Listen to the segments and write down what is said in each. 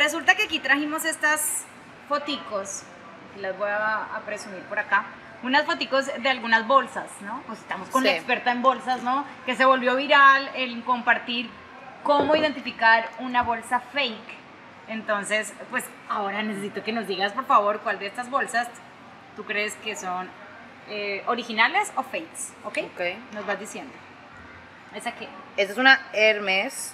resulta que aquí trajimos estas foticos, que las voy a presumir por acá. Unas foticos de algunas bolsas, ¿no? Pues estamos con la experta en bolsas, ¿no? Que se volvió viral el compartir cómo identificar una bolsa fake. Entonces, pues ahora necesito que nos digas, por favor, cuál de estas bolsas tú crees que son originales o fakes, ¿ok? Ok. Nos vas diciendo. ¿Esa qué? Esta es una Hermes.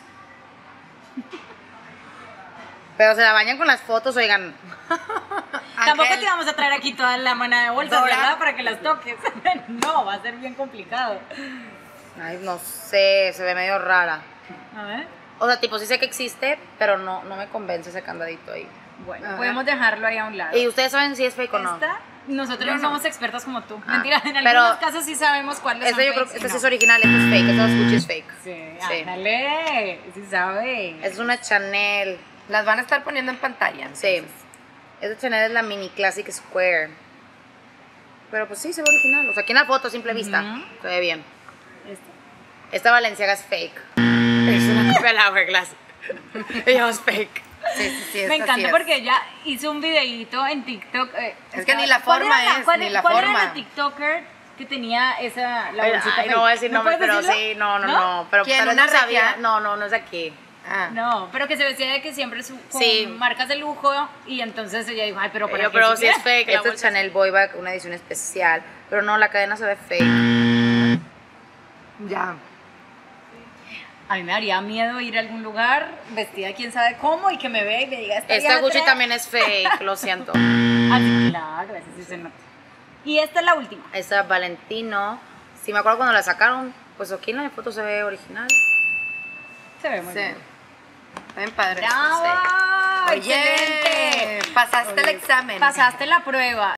Pero se la bañan con las fotos, oigan. Tampoco Ángel, te vamos a traer aquí toda la mano de bolsas, Dora. ¿verdad? Para que las toques. No, va a ser bien complicado. Ay, no sé, se ve medio rara. A ver. O sea, tipo, sí sé que existe, pero no me convence ese candadito ahí. Bueno, Ajá. podemos dejarlo ahí a un lado. ¿Y ustedes saben si es fake o no? Esta, nosotros no somos expertos como tú. Ah, Mentira, en pero algunos casos sí sabemos cuáles son Esta yo creo fakes que y esta no. sí es original, esta es fake, esta es Gucci es fake. Sí, ándale, sí sabe. Es una Chanel. Las van a estar poniendo en pantalla. Sí. Esta Chanel es la Mini Classic Square. Pero pues sí, se ve original. O sea, aquí en la foto a simple vista se ve bien. Esta Balenciaga es fake. Es una copia de la Hourglass. Ella es fake. Sí, Me encanta porque ella hizo un videíto en TikTok. Es que ni la ¿cuál forma era es, ¿cuál, ni la cuál era forma. la TikToker que tenía esa, la bolsita Ay, fake? no voy a decir nombres, puedes pero decirlo? sí, no. Pero, ¿Quién? pero ¿Una no sabía. regia? No es de aquí. Ah. No, pero que se vestía de que siempre con Sí. marcas de lujo y entonces ella dijo, ay, pero para qué Pero sí es siquiera? fake. Esta es Chanel Boyback, una edición especial. Pero no, la cadena se ve fake. Ya. A mí me daría miedo ir a algún lugar vestida quién sabe cómo y que me vea y me diga Esta vieja Gucci trae". también es fake, lo siento. Ah, sí, claro, eso sí se nota. Y esta es la última. Esta Valentino, si me acuerdo cuando la sacaron, pues aquí en la foto se ve original. Se ve muy Sí. bien. Está bien padre. ¡Bravo! Oye, ¡Excelente! pasaste el examen. Pasaste la prueba.